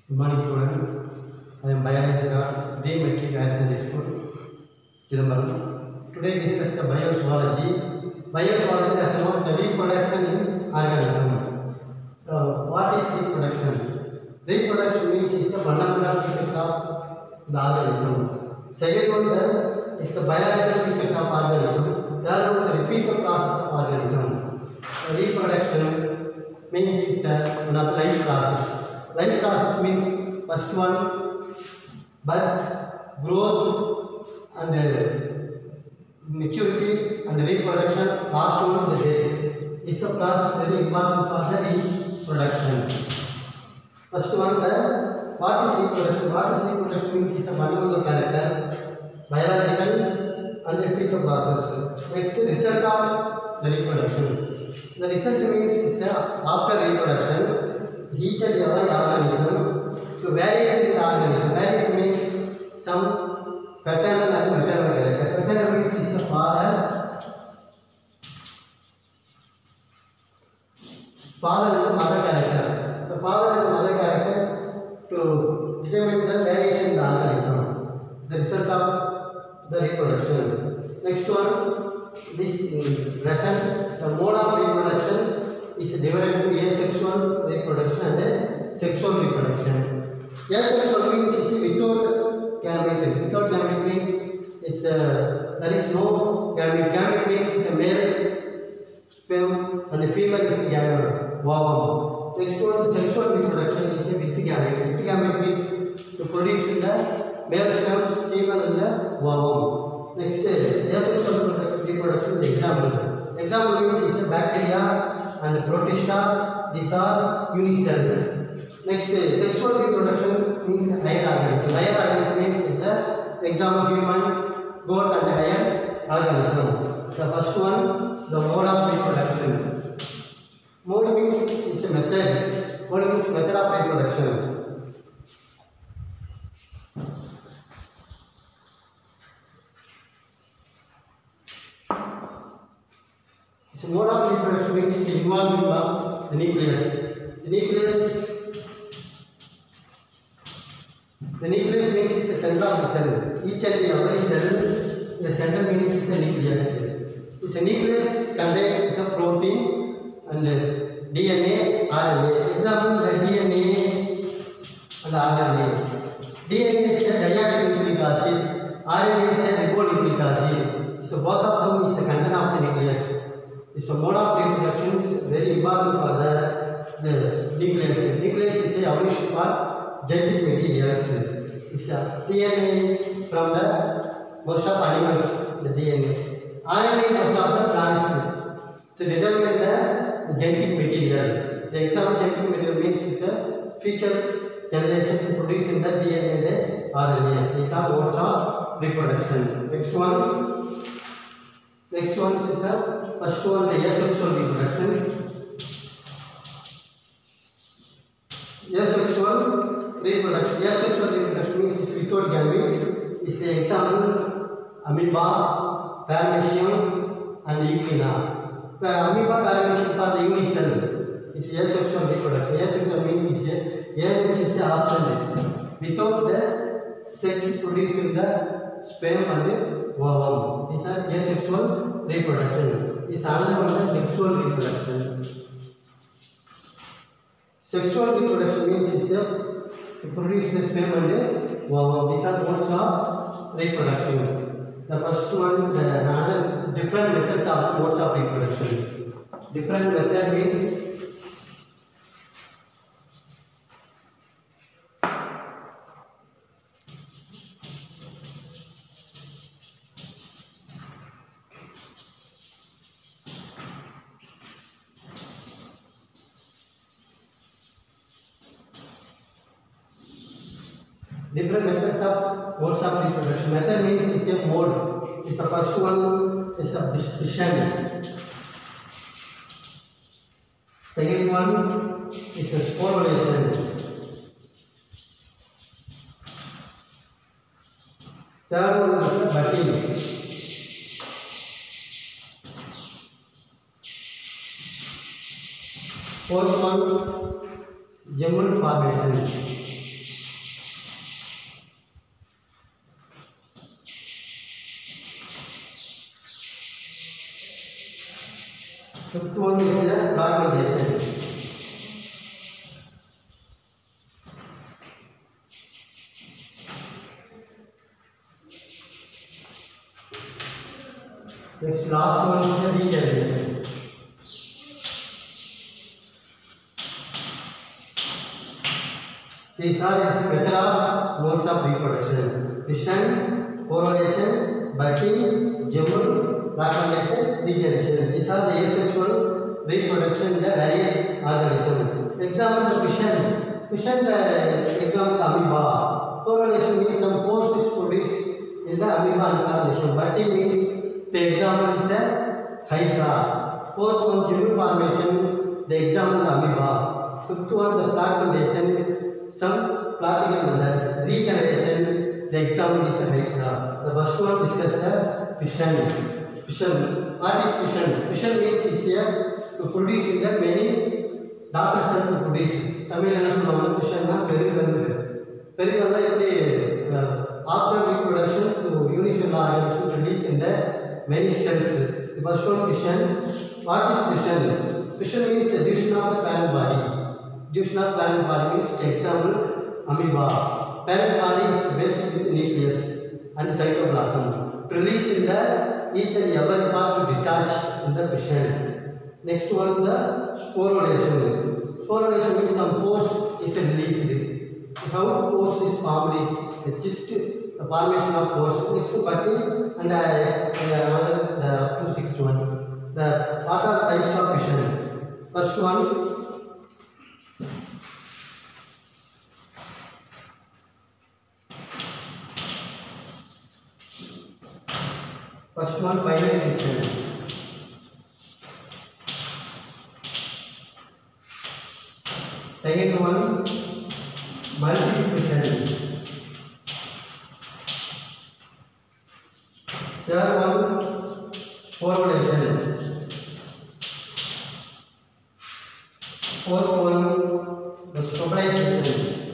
Good morning, student. I am biologist D. Metric Acid Chidambaram. Today discuss the biozoology. Biozoology is about the reproduction in organism. So, what is reproduction? Reproduction means is the fundamental features of the organism. Second one is the biological features of organism. Third one the repeat the process of organism. So, reproduction means is the one of the life process. Life process means first one birth, growth and maturity and reproduction. Last one the death. Is the process very important for the reproduction. First one what is reproduction? What is reproduction means is the fundamental character, biological and repeat process. Next result of the reproduction. The result means is the after reproduction. Each and every organism, so various in the organism. Various means some paternal and maternal character. Paternal means is the father and the mother character. The father and the mother character to determine the variation in the organism. The result of the reproduction. Next one, this lesson, the mode of reproduction is divided into asexual reproduction and sexual reproduction. Asexual means is without gamete. Without gamete means is there is no gamete. Gamete means is a male sperm and the female is a ovum. Next one, the sexual reproduction is with gamete. With gamete means to produce the male sperm, female and the ovum. Next, asexual reproduction is example. Example means is a bacteria and protista. These are unicellular. Next, sexual reproduction means higher organism. Higher organism means is the example human, goat and higher organism. The first one, the mode of reproduction. Mode means is a method. Mode means method of reproduction. So mode of reproduction means the involvement of the nucleus. The nucleus means it's a center of the cell. Each and every cell, the center means it's a nucleus. This nucleus contains the protein and DNA, RNA. Example, the DNA and RNA. DNA is a deoxynucleic acid. RNA is a ribonucleic acid. So both of them is the content of the nucleus. So mode of reproduction is very important for the nucleus. Nucleus is a evolution for genetic materials. It's a DNA from the most of animals, the DNA. RNA most of the plants. To determine the genetic material. The example genetic material means the future generation to produce in the DNA and the RNA. These are modes of reproduction. Next one is the first one, the asexual reproduction. Asexual reproduction means is without gamete. Is the example amoeba, paramecium and euglena. Amoeba, paramecium are the unicell. Is asexual reproduction. Asexual means is optional. Without the sex producing the sperm and ovum. These are asexual reproduction. This another one is sexual reproduction. Sexual reproduction means is to produce the sperm and ovum. These are modes of reproduction. The first one, the another different methods of modes of reproduction. Different method means different methods of modes of reproduction. Method means is a mode. Is the first one is a fission. Second one is a sporulation. Third one is a budding. Fourth one, gemmal formation. Next last one is the regeneration. These are the method of modes of reproduction: fission, correlation, budding, jewel, fragmentation, regeneration. These are the asexual reproduction in the various organisms. Example of fission. Fission example amoeba. Correlation means some force is produced in the amoeba formation. Budding means the example is the hydra. Fourth one jewel formation. The example is amoeba. Fifth one the fragmentation. Some practical methods. Regeneration, the example is a hydra. The first one discuss the fission. Fission. What is fission? Fission means is here to produce in the many daughter cells to produce. Tamil என்ன சொல்லுவாங்க ஃபிஷன்னா பெருக்கல்னு. பெருக்கல்னா எப்படி after reproduction to unicellular organism release in the many cells. The first one fission. What is fission? Fission means the division of the parent body. Division of parent body means example amoeba. Parent body is basic with nucleus and cytoplasm. Release in the each and every part to detach in the fission. Next one the sporulation. Sporulation means some force is released. How force is formed is just the formation of force. Next to budding and another the 261. The what are the types of fission? First one. First one binary fission. Second one multiple fission. Third one correlation. Fourth one the stabilization.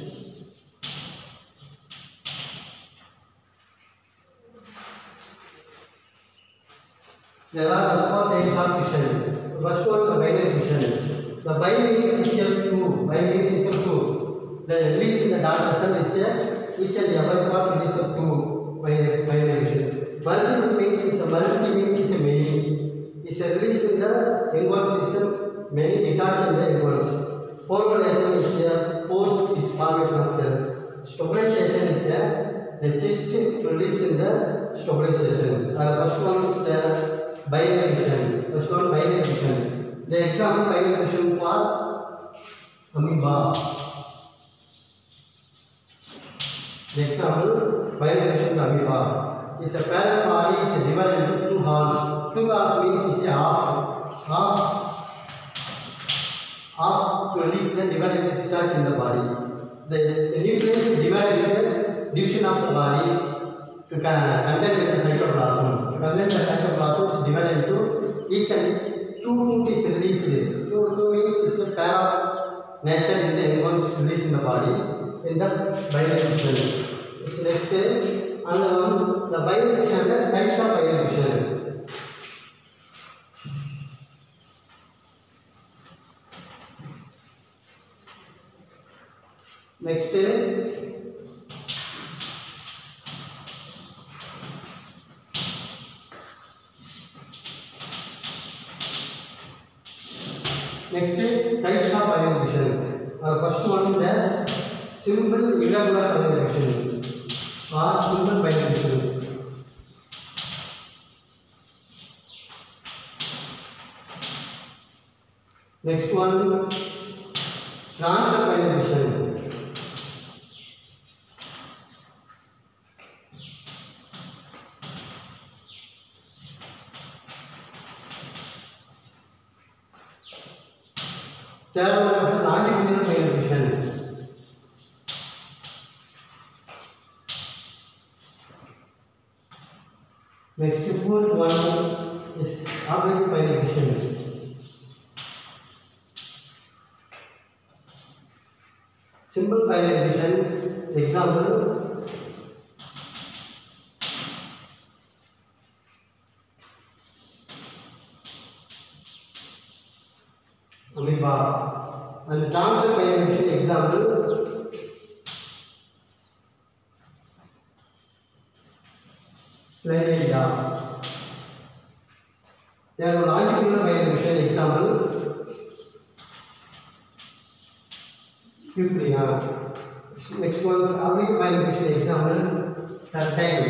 There are the four types of fission. The first one the binary fission. The bi means is equal to bi means is equal to the release in the daughter cell is each and every part release of two binary fission. Multiple means is a multi means is a many. Is a release in the inguinal system many detach in the inguinals. Correlation is a force is formation of cell. Stabilization is the gist release in the stabilization. First one is the binary fission. First one binary fission. The example binary fission for amoeba. The example binary fission for amoeba is a parent body is divided into two halves. Two halves means is a half to release the divided into detach in the body. The nucleus is divided into division of the body to contain the cytoplasm. To contain the cytoplasm is divided into each and two is released. Two means is the pair of nature in the inguinals released in the body in the binary fission. This next and the binary fission and the types of binary fission. Next types of binary fission. First one is the simple irregular binary fission or simple binary fission. Next one transfer binary fission. Third one is the longitudinal binary fission. Next fourth one is oblique binary fission. Simple binary fission example amoeba and transfer binary fission example Planaria. There are longitudinal biodivision example. Next one is oblique biodivision example. Certain.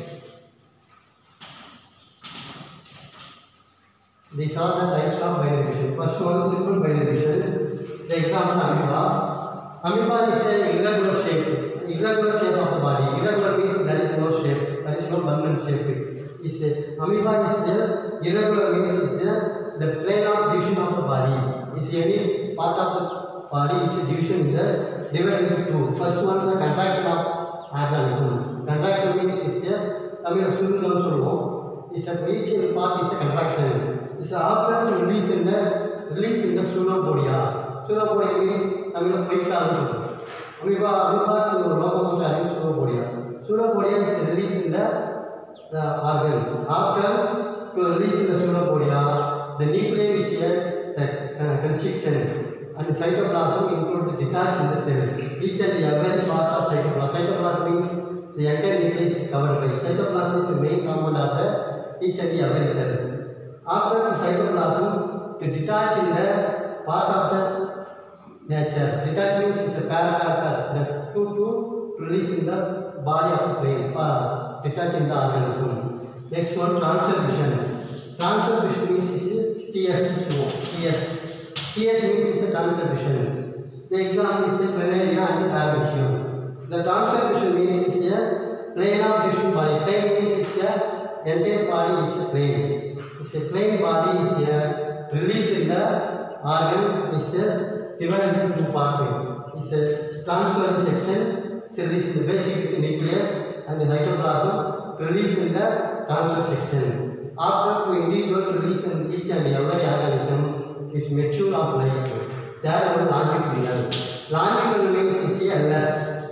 These are the types of biodivision. First one, simple biodivision. The example amoeba. Amoeba is an irregular shape. Irregular shape of the body. Irregular means there is no shape. There is no permanent shape. Amoeba is irregular means the plane of division of the body. Is any part of the body is division in the divided into two. First one is the contraction of organism. Contraction means is a is a each part is a contraction. Is after release in the pseudopodia. Pseudopodia means quick amoeba to locomotor pseudopodia. Pseudopodia is released in the organ. After to release in the pseudopodia, the nucleus is here, the constriction, and the cytoplasm include the detached in the cell. Each and every part of cytoplasm. Cytoplasm means the entire nucleus is covered by. Cytoplasm is the main component of the each and every cell. After the cytoplasm to detach in the part of the nature. Detach means is a paracarpal. The two to release in the body of the plane. Detach in the organism. Next one, transformation. Transformation means is TS. TS means is a transformation. The example is the planaria and paramecium. The transformation means is a plane of division body. Plane means is the entire body is a plane. It's a plane body is a release in the organ is a divided into two parts. It's a transfer section. It's released in the basic nucleus and the cytoplasm. Release in the transfer section. After to individual release in each and every organism is mature of life. That one longitudinal. Longitudinal means is LS.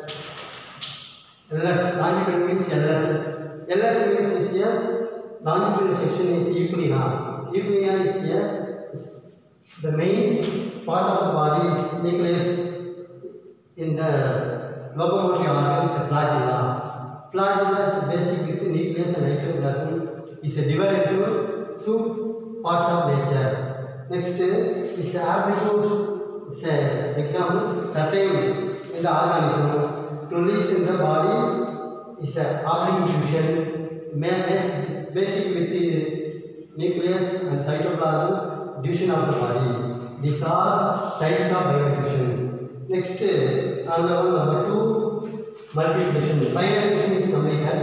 Longitudinal means LS. LS means is here longitudinal section is equina. Equina is here the main part of the body is nucleus in the locomotory organ is a flagella. Flagella is basic with the nucleus and cytoplasm is divided into two parts of nature. Next is amplitude. It's an example. Certain in the organism to release in the body is an oblique division. Basic with the nucleus and cytoplasm division of the body. These are types of biodivision. Next, another one, number 2, multiplication. Biodivision is completed.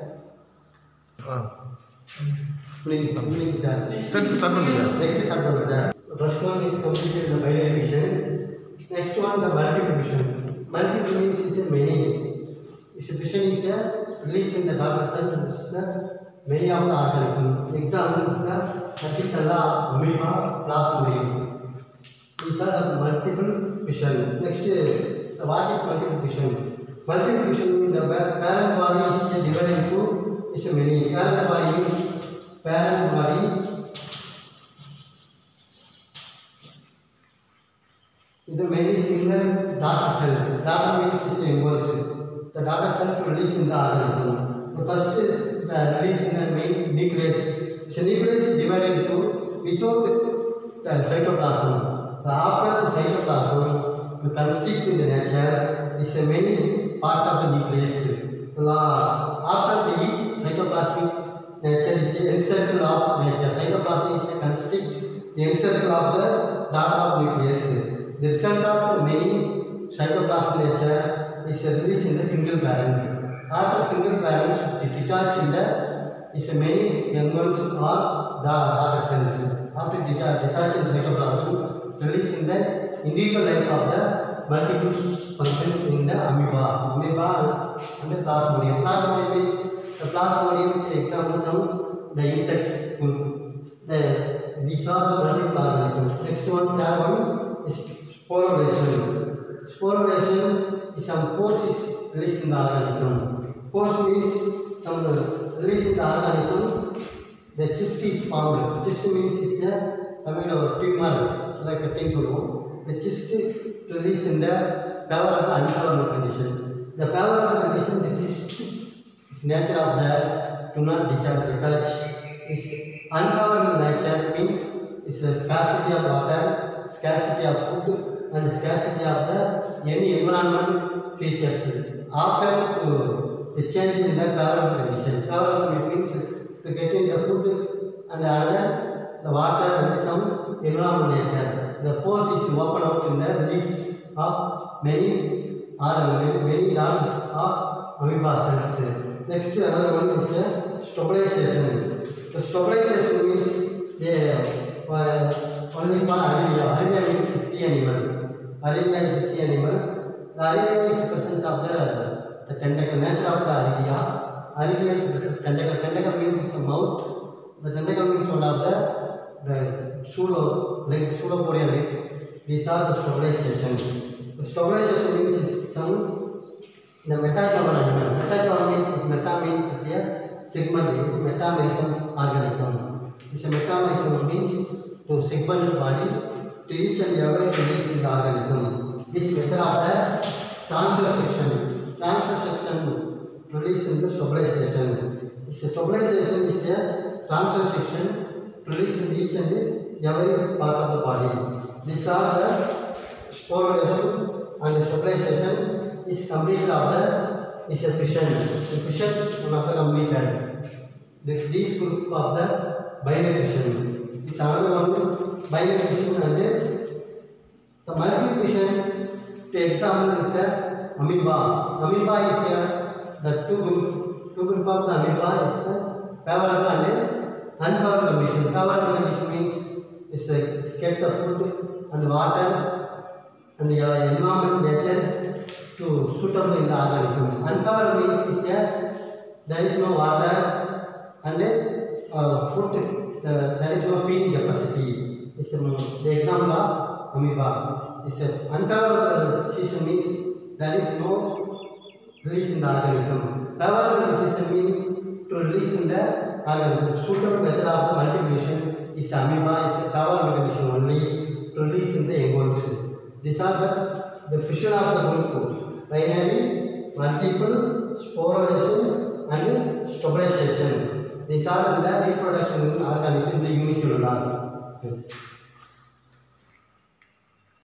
Next is first one is completed the biodivision. Next one the multiplication. Multiplication is a many. Division is a release in the daughter cell. Many of the organisms. Example is the Verticella, amoeba, plasmodium. These are the multiple fission. Next, what is multiplication? Multiplication means the parent body is divided into is many. Parent body is the many single daughter cell. Daughter means is involves the daughter cell to release in the organism. The first release in the main nucleus. So nucleus is divided into without the cytoplasm. After the cytoplasm to constrict in the nature is many parts of the nucleus. After each cytoplasmic nature is the encircle of nature. Cytoplasm is a constrict the encircle of the daughter of nucleus. The result of many cytoplasm nature is released in the single parent. After single parents to detach in the is many young ones or the daughter cells. After detach in cytoplasm, release in the individual life of the multiple function in the amoeba and the plasmodium. Plasmodium means the plasmodium examples of the insects. These are the multiple organisms. Next one, third one is sporulation. Sporulation is some force is released in the organism. Force means some release in the organism. The cyst is formed. Cyst means is the tumor like a tumor. The cyst release in the favorable and unfavorable condition. The favorable condition, the cyst is nature of the do not detach Is uncovered nature means is a scarcity of water, scarcity of food, and scarcity of the any environmental features. After the change in the favorable condition, favorable means to getting the food and another the water and some environmental nature. The pores is open out in the release of many large of amoeba cells. Next another one is stabilization. The stabilization means only for Arelia. Arelia means sea animal. Arelia is a sea animal. The Arelia is the presence of the tentacle, nature of the Arelia. Arelia presents tentacle. Tentacle means is the mouth. The tentacle means one of the pseudopodia leg. These are the stabilization. The stabilization means is some the metazoan animal. Metazoan means is a segment. Metamerism organism. This metamerism means to segment the body to each and every release in the organism. This method of the transfer section release in the stabilization. This stabilization is a transfer section release in each and every part of the body. These are the sporulation and the stabilization is completed of the is a fission. The fission is one of the completed. This group of the binary fission. This another one binary fission and the multi fission. To example is the amoeba. Amoeba is the two group of the amoeba is the favorable and unfavorable condition. Favorable condition means is get the food and water and the environment nature to suitable in the organism. Uncovered means is there is no water and food, there is no feeding capacity. It's the example of amoeba. It's uncovered situation means there is no release in the organism. Favorable decision means to release in the organism. Suitable method of the multiplication is amoeba is a favorable condition only to release in the embryones. These are the fission of the group. Binary, multiple, sporulation and stabilization. These are the reproduction in organism in the unicellular.